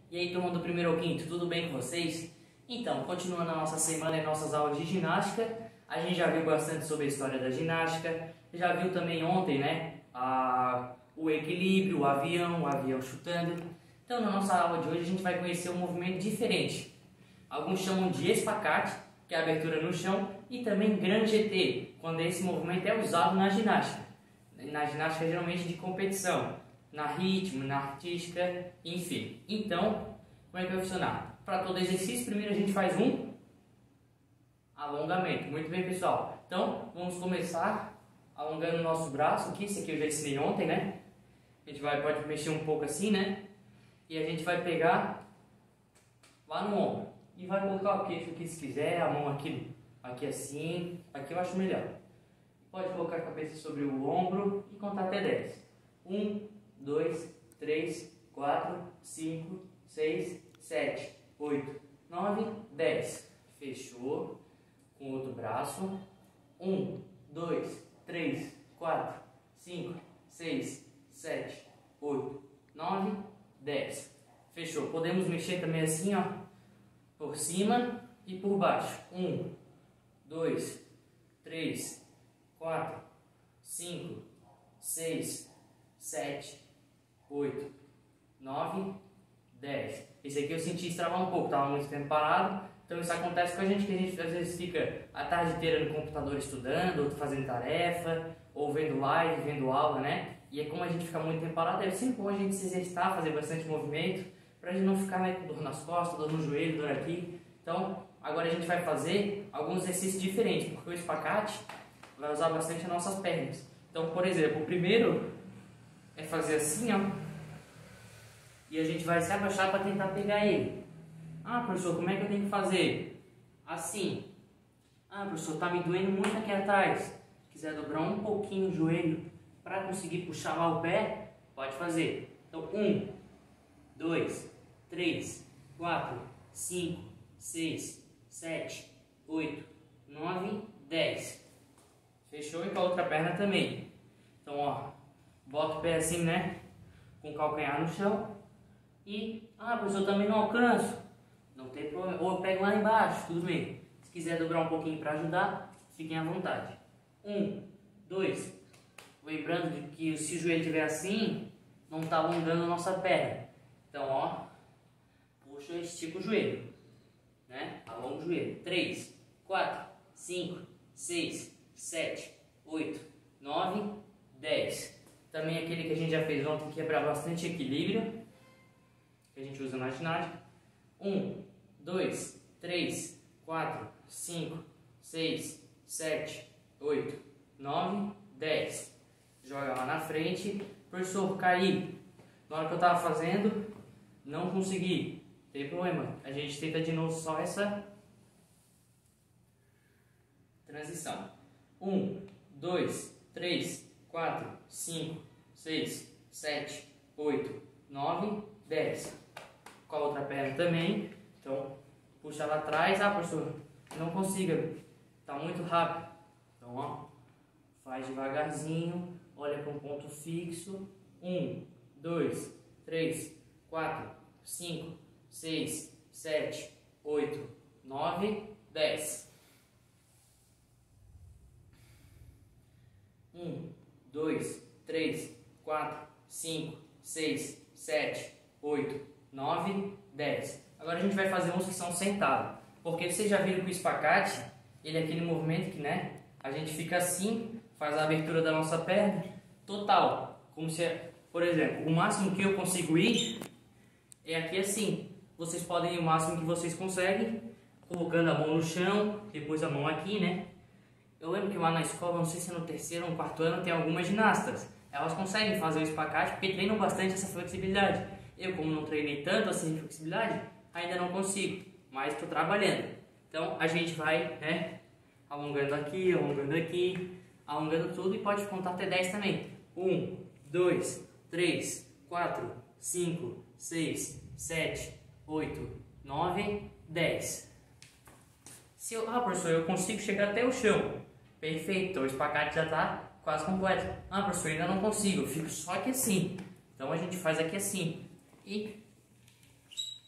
E aí, turma do primeiro ao quinto, tudo bem com vocês? Então, continuando a nossa semana e nossas aulas de ginástica, a gente já viu bastante sobre a história da ginástica, já viu também ontem, né, o equilíbrio, o avião chutando. Então, na nossa aula de hoje, a gente vai conhecer um movimento diferente. Alguns chamam de espacate, que é a abertura no chão, e também grande GT, quando esse movimento é usado na ginástica. Na ginástica, geralmente de competição, na ritmo, na artística, enfim. Então, como é que vai funcionar? Para todo exercício, primeiro a gente faz um alongamento. Muito bem, pessoal. Então, vamos começar alongando o nosso braço aqui. Esse aqui eu já ensinei ontem, né? A gente pode mexer um pouco assim, né? E a gente vai pegar lá no ombro. E vai colocar o queixo aqui se quiser, a mão aqui assim. Aqui eu acho melhor. Pode colocar a cabeça sobre o ombro e contar até 10. 1, 2, 3, 4, 5, 6, 7, 8, 9, 10. Fechou. Com o outro braço. 1, 2, 3, 4, 5, 6, 7, 8, 9, 10. Fechou. Podemos mexer também assim, ó, por cima e por baixo. 1, 2, 3, 4, 5, 6, 7, 8, 9, 10. Esse aqui eu senti estravar um pouco, estava muito tempo parado. Então isso acontece com a gente, que a gente às vezes fica a tarde inteira no computador estudando, ou fazendo tarefa, ou vendo live, vendo aula, né? E é como a gente fica muito tempo parado, é sempre bom a gente se exercitar, fazer bastante movimento, pra gente não ficar, né, com dor nas costas, dor no joelho, dor aqui. Então, agora a gente vai fazer alguns exercícios diferentes, porque o espacate vai usar bastante as nossas pernas. Então, por exemplo, o primeiro é fazer assim, ó, e a gente vai se abaixar para tentar pegar ele. Ah, professor, como é que eu tenho que fazer? Assim. Ah, professor, tá me doendo muito aqui atrás. Se quiser dobrar um pouquinho o joelho para conseguir puxar lá o pé, pode fazer. Então, 1, 2, 3, 4, 5, 6, 7, 8, 9, 10. Fechou? E com a outra perna também. Então, ó, bota o pé assim, né? Com o calcanhar no chão. E, professor, também não alcanço. Não tem problema. Ou eu pego lá embaixo, tudo bem. Se quiser dobrar um pouquinho para ajudar, fiquem à vontade. 1, 2. Lembrando de que se o joelho estiver assim, não está alongando a nossa perna. Então, ó, puxa e estica o joelho, né? Alonga o joelho. 3, 4, 5, 6, 7, 8, 9, 10. Também aquele que a gente já fez ontem, que é para bastante equilíbrio, que a gente usa na ginástica. 1, 2, 3, 4, 5, 6, 7, 8, 9, 10. Joga lá na frente. Professor, caí. Na hora que eu estava fazendo, não consegui. Não tem problema. A gente tenta de novo só essa transição. 1, 2, 3, 4, 5, 6, 7, 8, 9, 10. Com a outra perna também. Então, puxa lá atrás. Ah, professor, não consiga. Está muito rápido. Então, ó, faz devagarzinho. Olha para um ponto fixo. 1, 2, 3, 4, 5, 6, 7, 8, 9, 10. 1, 2, 3, 4, 5, 6, 7, 8, 9, 10. Agora a gente vai fazer uns que são sentados. Porque vocês já viram que o espacate, ele é aquele movimento que, né, a gente fica assim, faz a abertura da nossa perna total. Como se, por exemplo, o máximo que eu consigo ir é aqui assim. Vocês podem ir o máximo que vocês conseguem, colocando a mão no chão, depois a mão aqui, né? Eu lembro que lá na escola, não sei se é no terceiro ou no quarto ano, tem algumas ginastas. Elas conseguem fazer o espacate porque treinam bastante essa flexibilidade. Eu, como não treinei tanto assim de flexibilidade, ainda não consigo, mas estou trabalhando. Então a gente vai, né, alongando aqui, alongando tudo, e pode contar até 10 também. 1, 2, 3, 4, 5, 6, 7, 8, 9, 10. Se eu, professor, eu consigo chegar até o chão. Perfeito, então o espacate já está quase completo. Professor, ainda não consigo, eu fico só aqui assim. Então a gente faz aqui assim. E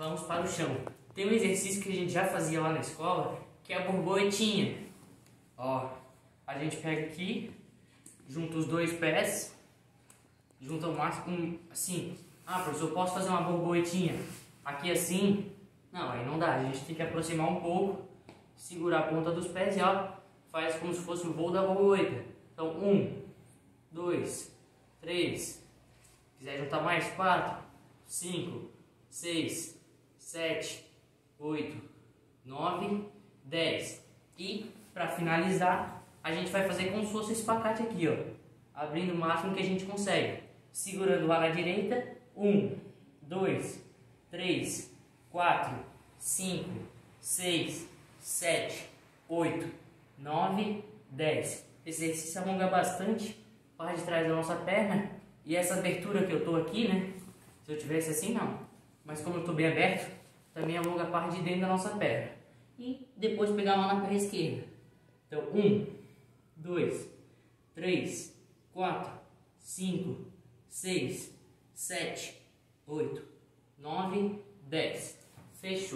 vamos para o chão. Tem um exercício que a gente já fazia lá na escola, que é a borboletinha. Ó, a gente pega aqui, junta os dois pés, junta o máximo, assim. Ah, professor, eu posso fazer uma borboletinha aqui assim? Não, aí não dá, a gente tem que aproximar um pouco, segurar a ponta dos pés e ó, faz como se fosse o voo da borboleta. Então, 1, 2, 3, se quiser juntar mais, 4, 5, 6, 7, 8, 9, 10. E para finalizar, a gente vai fazer como se fosse um espacate aqui, ó, abrindo o máximo que a gente consegue, segurando lá na direita. 1, 2, 3, 4, 5, 6, 7, 8, 9, 10. Esse exercício alonga bastante a parte de trás da nossa perna. E essa abertura que eu tô aqui, né? Se eu tivesse assim, não. Mas como eu tô bem aberto, também alonga a parte de dentro da nossa perna. E depois pegar a mão na perna esquerda. Então, 1, 2, 3, 4, 5, 6, 7, 8, 9, 10. Fechou.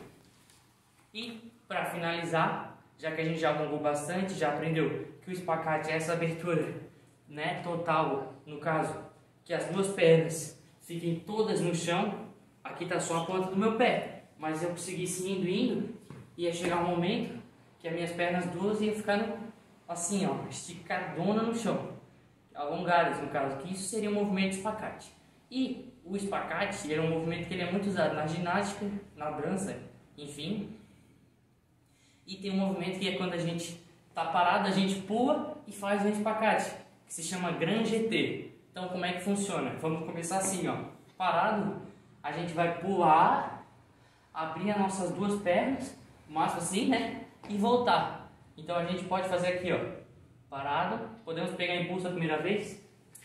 E para finalizar, já que a gente já alongou bastante, já aprendeu que o espacate é essa abertura, né, total, no caso, que as duas pernas fiquem todas no chão. Aqui está só a ponta do meu pé, mas eu conseguisse indo, ia chegar um momento que as minhas pernas duas iam ficando assim, ó, esticadona no chão, alongadas no caso, que isso seria um movimento de espacate. E o espacate era um movimento que ele é muito usado na ginástica, na dança, enfim. E tem um movimento que é quando a gente está parado, a gente pula e faz um espacate, que se chama Grand GT. Então, como é que funciona? Vamos começar assim, ó. Parado, a gente vai pular, abrir as nossas duas pernas, o máximo assim, né? E voltar. Então, a gente pode fazer aqui, ó. Parado, podemos pegar impulso a primeira vez.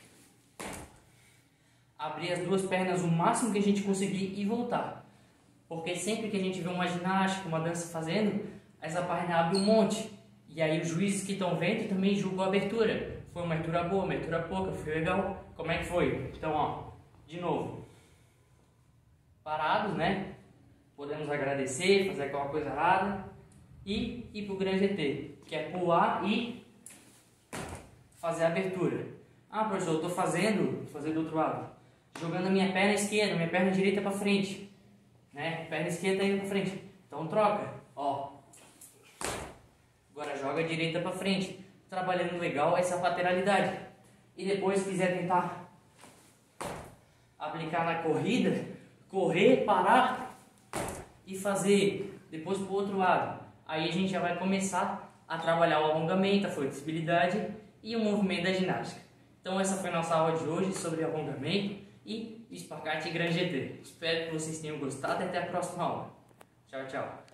Abrir as duas pernas o máximo que a gente conseguir e voltar. Porque sempre que a gente vê uma ginástica, uma dança fazendo, essa perna abre um monte. E aí os juízes que estão vendo também julgam a abertura. Foi uma abertura boa, uma abertura pouca, foi legal. Como é que foi? Então, ó, de novo. Parados, né? Podemos agradecer, fazer aquela coisa errada. E ir pro Grand GT, que é pular e fazer a abertura. Ah, professor, eu tô fazendo, vou fazer do outro lado. Jogando a minha perna esquerda, minha perna direita para frente, né? Perna esquerda indo para frente. Então troca, ó. Agora joga a direita para frente, trabalhando legal essa lateralidade. E depois, se quiser tentar aplicar na corrida, correr, parar e fazer depois pro outro lado. Aí a gente já vai começar a trabalhar o alongamento, a flexibilidade e o movimento da ginástica. Então essa foi a nossa aula de hoje sobre alongamento e espacate e Grand GT. Espero que vocês tenham gostado e até a próxima aula. Tchau, tchau.